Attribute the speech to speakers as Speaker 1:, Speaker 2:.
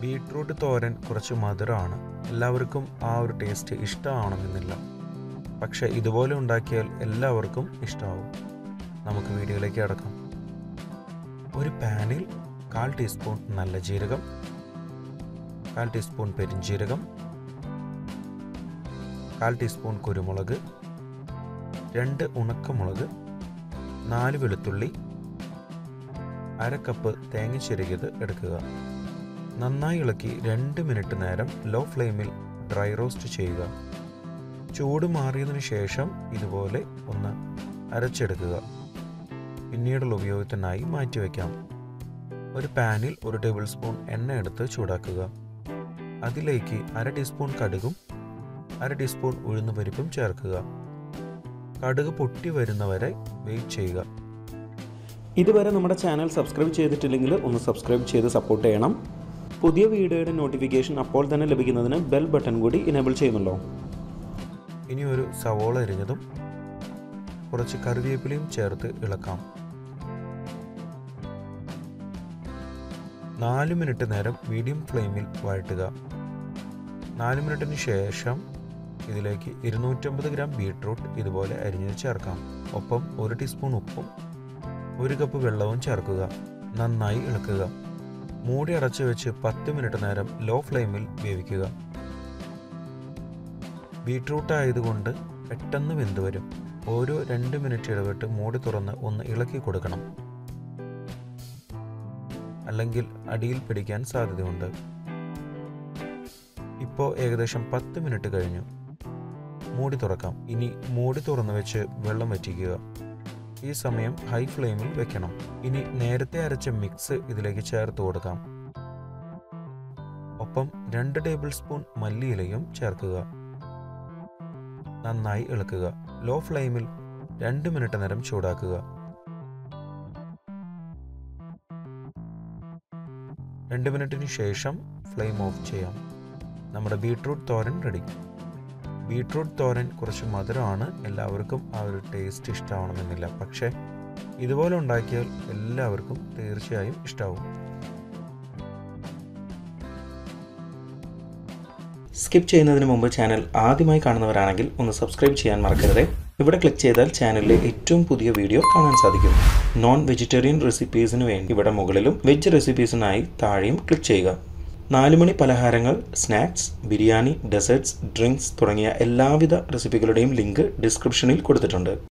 Speaker 1: Beetroot തോരൻ കുറച്ച് മധുരമാണ്. എല്ലാവർക്കും ആ ഒരു ടേസ്റ്റ് ഇഷ്ടമാവണമെന്നില്ല. പക്ഷേ ഇതുപോലെ ഉണ്ടാക്കിയാൽ എല്ലാവർക്കും ഇഷ്ടമാവും. നമുക്ക് വീഡിയോയിലേക്ക് കടക്കാം. ഒരു പാനിൽ 1/4 ടീസ്പൂൺ നല്ല ജീരകം, 1/4 ടീസ്പൂൺ പെരിഞ്ജീരകം, 1/4 ടീസ്പൂൺ കുരുമുളക്, 2 ഉണക്കമുളക്, 4 വെളുത്തുള്ളി, 1/2 കപ്പ് തേങ്ങ ചിരകിയത് എടുക്കുക. നന്നായി ഇളക്കി 2 മിനിറ്റ് നേരം ലോ ഫ്ലെയിമിൽ ഡ്രൈ റോസ്റ്റ് ചെയ്യുക. ചൂട് മാറിയതിനു ശേഷം ഇതുപോലെ ഒന്ന് അരച്ചെടുക്കുക. പിന്നീടുള്ള ഉപയോഗത്തിനായി മാറ്റിവെക്കാം. ഒരു പാനിൽ 1 ടേബിൾ സ്പൂൺ എണ്ണ എടുത്ത് ചൂടാക്കുക. അതിലേക്ക് 1/2 ടീസ്പൂൺ കടുകും 1/2 ടീസ്പൂൺ ഉഴുന്നുപരിപ്പും ചേർക്കുക. കടുക് പൊട്ടി വരുന്നവരെ വെയിറ്റ് ചെയ്യുക.
Speaker 2: ഇതുവരെ നമ്മുടെ ചാനൽ സബ്സ്ക്രൈബ് ചെയ്തിട്ടില്ലെങ്കിൽ ഒന്ന് സബ്സ്ക്രൈബ് ചെയ്ത് സപ്പോർട്ട് ചെയ്യണം. പുതിയ വീഡിയോയുടെ നോട്ടിഫിക്കേഷൻ അപ്പോൾ തന്നെ ലഭിക്കുന്നതിന് ബെൽ ബട്ടൺ കൂടി ഇനേബിൾ ചെയ്യുമല്ലോ.
Speaker 1: ഇനി ഒരു സവോള അരിഞ്ഞതും കുറച്ച് കറിവേപ്പിലയും ചേർത്ത് ഇളക്കാം. 4 മിനിറ്റ് നേരം മീഡിയം ഫ്ലെയിമിൽ വഴറ്റുക. 4 മിനിറ്റിന് ശേഷം ഇതിലേക്ക് 250 ഗ്രാം ബീട്രൂട്ട് ഇതുപോലെ അരിഞ്ഞത് ചേർക്കാം. ഒപ്പം 1 ടീസ്പൂൺ ഉപ്പും 1 കപ്പ് വെള്ളവും ചേർക്കുക. നന്നായി ഇളക്കുക. മൂടി അടച്ചു വെച്ച് 10 മിനിറ്റ് നേരം ലോ ഫ്ലെയിമിൽ വേവിക്കുക. ബീട്രൂട്ട് ആയതുകൊണ്ട് പെട്ടെന്ന് വെന്ത് വരും. ഓരോ 2 മിനിറ്റ് ഇടവിട്ട് മൂടി തുറന്ന് ഒന്ന് ഇളക്കി കൊടുക്കണം. അല്ലെങ്കിൽ അടിയിൽ പിടിക്കാൻ സാധ്യതയുണ്ട്. ഇപ്പോൾ ഏകദേശം 10 മിനിറ്റ് കഴിഞ്ഞു. മൂടി തുറക്കാം. ഇനി മൂടി തുറന്ന് വെച്ച് വെള്ളം വറ്റിക്കുക. ഈ സമയം ഹൈ ഫ്ലെയിമിൽ വെക്കണം. ഇനി നേരത്തെ അരച്ച മിക്സ് ഇതിലേക്ക് ചേർത്ത് കൊടുക്കാം. ഒപ്പം 2 ടേബിൾ സ്പൂൺ മല്ലിയിലയും ചേർക്കുക. നന്നായി ഇളക്കുക. ലോ ഫ്ലെയിമിൽ 2 മിനിറ്റ് നേരം ചൂടാക്കുക. 2 മിനിറ്റിന് ശേഷം ഫ്ലെയിം ഓഫ് ചെയ്യാം. നമ്മുടെ ബീട്രൂട്ട് തോരൻ റെഡി. ബീട്രൂട്ട് തോരൻ കുറച്ച് മധുരമാണ്. എല്ലാവർക്കും ആ ഒരു ടേസ്റ്റ് ഇഷ്ടമാവണമെന്നില്ല. പക്ഷേ ഇതുപോലെ ഉണ്ടാക്കിയാൽ എല്ലാവർക്കും തീർച്ചയായും ഇഷ്ടമാവും.
Speaker 2: സ്കിപ്പ് ചെയ്യുന്നതിന് മുമ്പ് ചാനൽ ആദ്യമായി കാണുന്നവരാണെങ്കിൽ ഒന്ന് സബ്സ്ക്രൈബ് ചെയ്യാൻ മറക്കരുത്. ഇവിടെ ക്ലിക്ക് ചെയ്താൽ ചാനലിലെ ഏറ്റവും പുതിയ വീഡിയോ കാണാൻ സാധിക്കും. നോൺ വെജിറ്റേറിയൻ റെസിപ്പീസിന് വേണ്ടി ഇവിടെ മുകളിലും വെജ് റെസിപ്പീസിനായി താഴെയും ക്ലിക്ക് ചെയ്യുക. 4 മണി പലഹാരങ്ങൾ, സ്നാക്സ്, ബിരിയാണി, ഡെസേർട്സ്, ഡ്രിങ്ക്സ് തുടങ്ങിയ എല്ലാവിധ റെസിപ്പികളുടെയും ലിങ്ക് ഡിസ്ക്രിപ്ഷനിൽ കൊടുത്തിട്ടുണ്ട്.